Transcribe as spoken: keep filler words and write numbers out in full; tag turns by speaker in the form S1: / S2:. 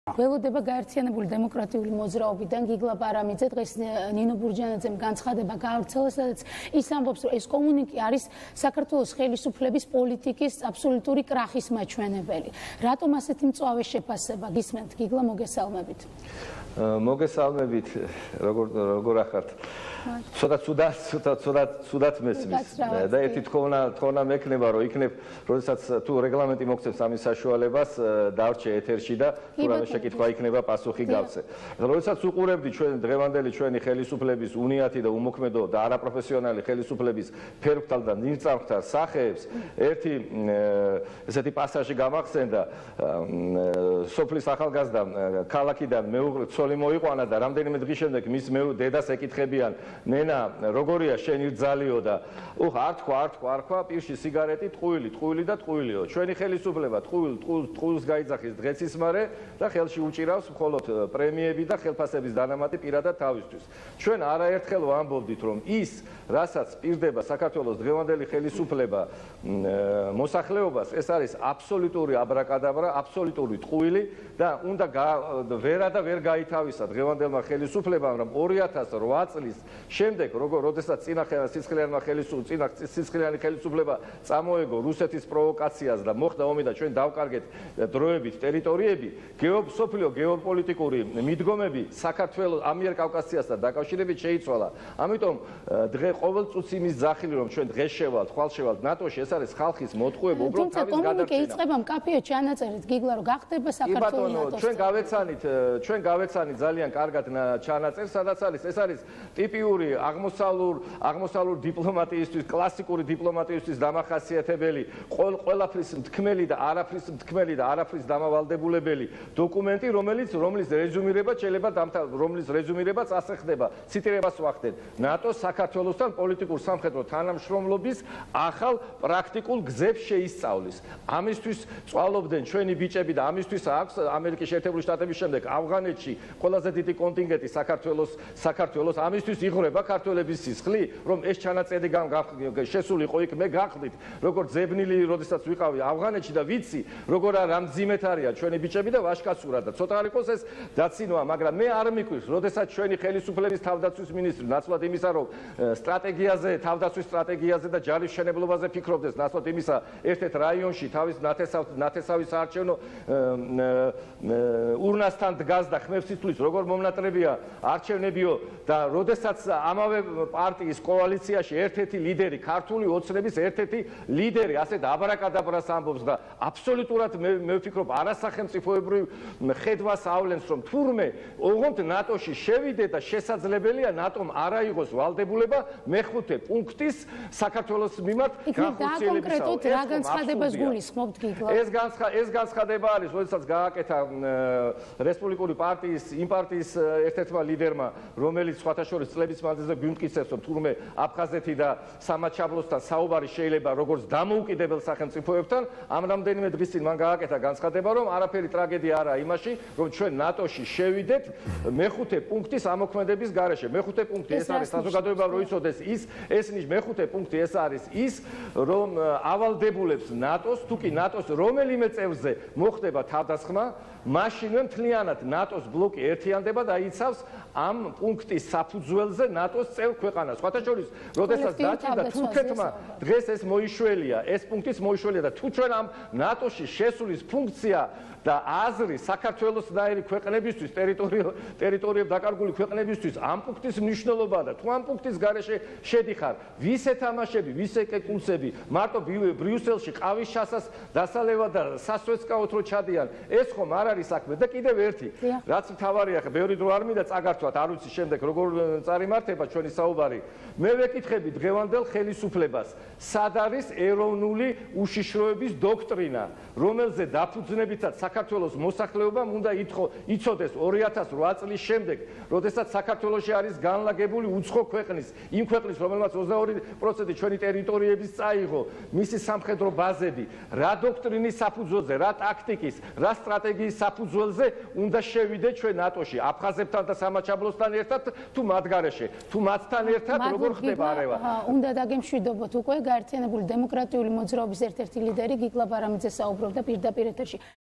S1: ველოდება გაერთიანებული დემოკრატიული მოძრაობიდან გიგლა ბარამიძე დღეს ნინო ბურჯანაძემ განცხადება გაავრცელა, სადაც ის ამბობს, რომ ეს კომუნიკე არის საქართველოს ხელისუფლების პოლიტიკის აბსოლუტური კრახის მაჩვენებელი. რატომ ასეთი მწვავე შეფასება გისმენთ გიგლა, მოგესალმებით?
S2: მოგესალმებით, როგორ როგორ ახართ? ცოტა ცუდად, ცოტა ცუდად, ცუდად მესმის. და ერთი თხოვნა თხოვნა მექნება, რომ იქნებ, როდესაც თუ რეგლამენტი მოგცემს ამის საშუალებას, დავრჩე ეთერში და თუ რამე შეკითხვა იქნება, პასუხი გავცე. როდესაც უყურებდი ჩვენ დღევანდელი ჩვენი ხელისუფლების უნიათი და უმოქმედო და არაპროფესიონალი ხელისუფლების ფერფლთან და ნირწამხთან სახეებს, ერთი ესეთი პასაჟი გამახსენდა, სოფლის ახალგაზრდა ქალაქიდან მეუღლე ცოლი მოიყვანა და რამდენიმე დღის შემდეგ მის დედას ეკითხებიან, ნენა, როგორია შენი რძალიო და უხ არ თქვა, არ თქვა, არ თქვა, პირში სიგარეტი, ტყუილი, ტყუილი და ტყუილიო. ჩვენი ხელისუფლება ტყუილ ტყუილს გაიძახის დღესისმარე და ხელში უჭირავს მხოლოდ პრემიები და ხელფასების დანამატი პირადად თავისთვის. ჩვენ არაერთხელ ვამბობდით, რომ ის, რასაც პირდება საქართველოს დღევანდელი ხელისუფლება მოსახლეობას, ეს არის აბსოლუტური აბრაკადაბრა, აბსოლუტური ტყუილი და უნდა ვერა და ვერ გაითავისა დღევანდელმა ხელისუფლებამ, რომ ორი ათას ოთხ წლის შემდეგ, როგორ როდესაც წინასისხლიანმა ხელისუფლებამ, წინა სისხლიანი ხელისუფლება წამოეგო რუსეთის პროვოკაციას და მოხდა ომი და ჩვენ დავკარგეთ დროებით ტერიტორიები, გეოსოფლიო გეოპოლიტიკური მიდგომები საქართველოს ამიერკავკასიასთან დაკავშირებით შეიცვალა. ამიტომ დღე ყოველწუთს იმის ძახილი, რომ ჩვენ დღეს შევალთ, ხვალ შევალთ ნატოში, ეს არის ხალხის მოტყუება, უბრალოდ თავის გადარჩენა.
S1: კომუნიკე იწყება მკაფიო ჩანაწერით, გიგლა, რომ გახდება საქართველოს ნატოს.
S2: ჩვენ გავეცანით, ჩვენ გავეცანით ძალიან კარგად ჩანაწერს, სადაც არის ეს არის ტიპიური აღმოსავლურ აღმოსავლურ დიპლომატიისთვის, კლასიკური დიპლომატიისთვის დამახასიათებელი, ყველაფრის მთქმელი და არაფრის მთქმელი და არაფრის დამავალდებულებელი დოკუმენტი, რომელიც რომლის რეზუმირება შეიძლება რომლის რეზუმირებაც ასე ხდება. ციტირებას ვახდენ. ნატოს საქართველოსთან პოლიტიკურ სამხედრო თანამშრომლობის ახალ პრაქტიკულ გზებს შეისწავლის. ამისთვის წვალობდნენ ჩვენი ბიჭები და ამისთვის აქვს ამერიკის შეერთებული შტატების შემდეგ ავღანეთში ყველაზე დიდი კონტინგენტი საქართველოს საქართველოს ამისთვის იღრება ქართველების სისხლი, რომ ეს ჩანაწერი შესულიყო იქ, მე გახდით, როგორც ზებნილი, როდესაც ვიყავი ავღანეთში და ვიცი, როგორ რამძიმეთ არიან ჩვენი ბიჭები და ვაშკაცურად და ცოტა არ იყოს ეს დაცინვა, მაგრამ მე არ მიკვირს, როდესაც ჩვენი ხელისუფლების თავდაცვის მინისტრი ნაცვლად იმისა, რომ სტრატეგიაზე, თავდაცვის სტრატეგიაზე და ჯარის მშენებლობაზე ფიქრობდეს, ნაცვლად იმისა, ერთ-ერთ რაიონში თავის ნათესავის საარჩევნო ურნასთან დგას და ხმებს ითვლის, როგორ მომნატრებია არჩევნებიო და როდესაც ამავე პარტიის კოალიციაში ერთ-ერთი ლიდერი, ქართული ოცნების ერთ-ერთი ლიდერი ასე და აბრაკადაბრას ამბობს და აბსოლუტურად მე ვფიქრობ არასახელმწიფოებრივ ხედვას ავლენს, რომ თურმე ოღონდ ნატოში შევიდე და შესაძლებელია ნატომ არ აიღოს ვალდებულება მეხუთე პუნქტის საქართველოს მიმართ განხორციელებისა.
S1: კონკრეტულად რა განცხადებას გულისხმობთ გიგლა?
S2: ეს ეს განცხადება არის, როდესაც გააკეთა რესპუბლიკური პარტიის იმ პარტიის ერთ-ერთმა ლიდერმა, რომელიც სხვათა შორის წლების მანძილზე გვიმტკიცებს, რომ თურმე აფხაზეთი და სამაჩაბლოსთან საუბარი შეიძლება როგორც დამოუკიდებელ სახელმწიფოებთან, ამ რამდენიმე დღის წინ მან გააკეთა განცხადება, რომ არაფერი ტრაგედია არაა იმაში, რომ ჩვენ ნატოში შევიდეთ მეხუთე პუნქტის ამოქმედების გარეშე. მეხუთე პუნქტი ეს არის საზოგადოებამ რო იცოდეს ის, ეს ნიშნავს მეხუთე პუნქტი ეს არის ის, რომ ავალდებულებს ნატოს, თუ კი ნატოს რომელიმე წევრზე მოხდება თავდასხმა, მაშინვე მთლიანად ნატოს ბლოკი ერთიანდება და იცავს ამ პუნქტის საფუძველზე ნატოს წევრ ქვეყანას. სხვათა შორის, როდესაც დაჭირდა თურქეთმა დღეს ეს მოიშველია, ეს პუნქტის მოიშველია და თუ ჩვენ ამ ნატოში შესulis ფუნქცია და აზრი საქართველოსნაირი ქვეყნებისთვის, ტერიტორიებ დაკარგული ქვეყნებისთვის ამ პუნქტის მნიშვნელობაა და თუ ამ პუნქტის გარეშე შედიხარ, ვის ეთამაშები, ვის ეკეკულსები, მარტო ბრიუსელში ყავის ჩასას დასალევა და სასვეცკაოთ რო ჩადიან, ეს ხომ არ არის საქმე და კიდევ ერთი, რაც მთავარია, ხა ბევრი დრო არ მინდა წაგართვათ, არ ვიცი შემდეგ როგორ წარიმართება ჩვენი საუბარი. მე ვეკითხები დღევანდელ ხელისუფლებას, სად არის ეროვნული უშიშროების დოქტრინა, რომელზე დაფუძნებითაც საქართველოს მოსახლეობამ უნდა იცოდეს ორი ათას ოთხ წლის შემდეგ, როდესაც საქართველოში არის განლაგებული უცხო ქვეყნის, იმ ქვეყნის, რომელმაც ოცდაორი პროცენტი ჩვენი ტერიტორიების წაიღო, მისი სამხედრო ბაზები, რა დოქტრინის საფუძველზე, რა ტაქტიკის, რა სტრატეგიის საფუძველზე უნდა შევიდეთ ჩვენ ნატოში, აფხაზებთან და სამაჩაბლოსთან ერთად, თუ მათ გარეშე, თუ მათთან ერთად როგორ ხდება არევა.
S1: უნდა დაგემშვიდობოთ უკვე გაერთიანებული დემოკრატიული მოძრაობის ერთ-ერთი ლიდერი გიგლა ბარამიძე საუბრობდა პირდაპირ ეთერში.